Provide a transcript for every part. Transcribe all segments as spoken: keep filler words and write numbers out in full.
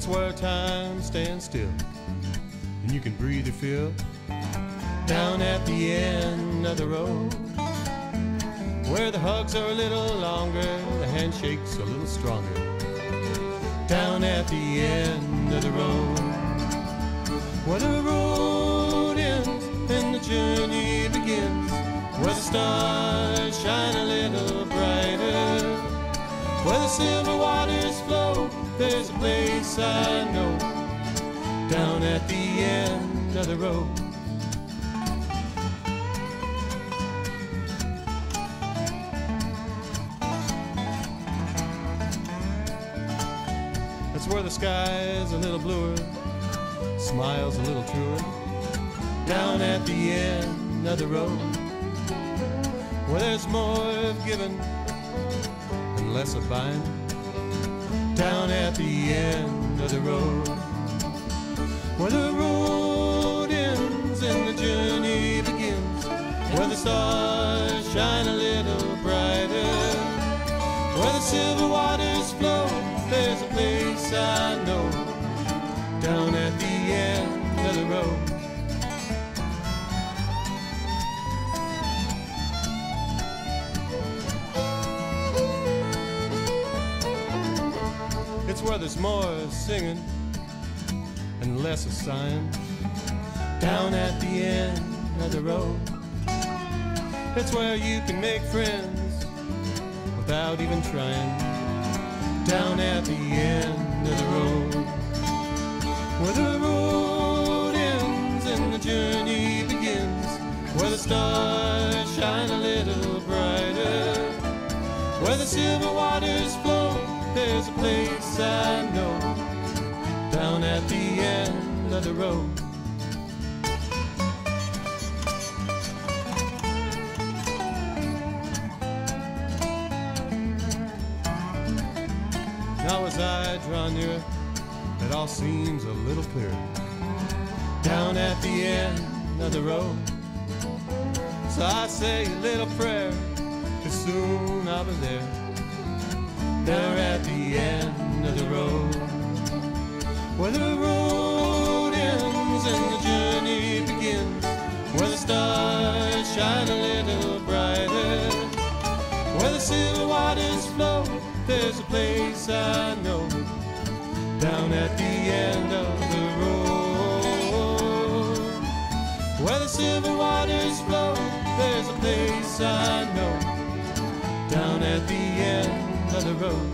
It's where time stands still and you can breathe or feel. Down at the end of the road, where the hugs are a little longer, the handshake's a little stronger. Down at the end of the road, where the road ends and the journey begins, where the stars shine a little brighter, where the silver waters flow, there's a place I know. Down at the end of the road. That's where the sky's a little bluer, smiles a little truer. Down at the end of the road, where there's more of giving and less of buying. Down at the end of the road, where the road ends and the journey begins, where the stars shine a little brighter, where the silver waters flow, there's a place I know. Down at the end of the road. It's where there's more singing and less of sighing. Down at the end of the road, it's where you can make friends without even trying. Down at the end of the road, where the road ends and the journey begins, where the stars shine a little brighter, where the silver waters flow, there's a place I know. Down at the end of the road. Now as I draw nearer, it all seems a little clearer. Down at the end of the road, so I say a little prayer, 'cause soon I'll be there. There at the end of the road, where the road ends and the journey begins, where the stars shine a little brighter, where the silver waters flow, there's a place I know. Down at the end of the road, where the silver waters flow, there's a place I know. Down at the end of the road.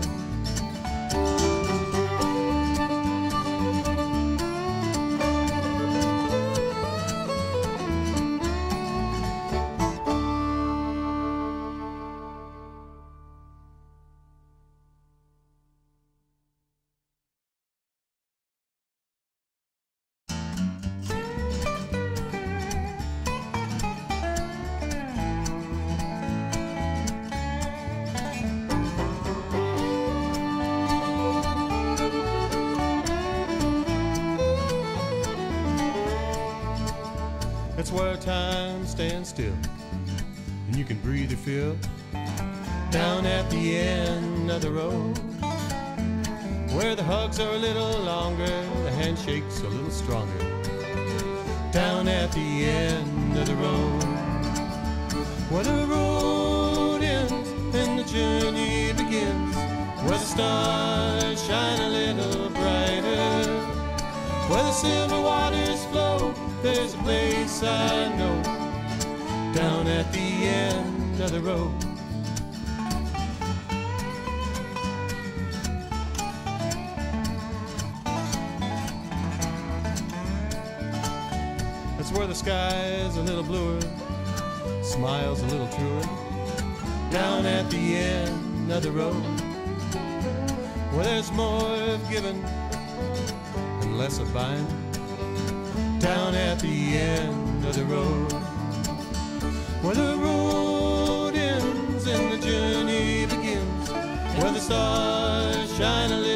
It's where time stands still and you can breathe or feel. Down at the end of the road, where the hugs are a little longer, the handshake's a little stronger. Down at the end of the road, where the road ends and the journey begins, where the stars shine a little brighter, where the silver waters flow, there's a place I know. Down at the end of the road. That's where the sky's a little bluer, smiles a little truer. Down at the end of the road, where there's more of giving and less of buying. Down at the end of the road, where the road ends and the journey begins, where the stars shine a little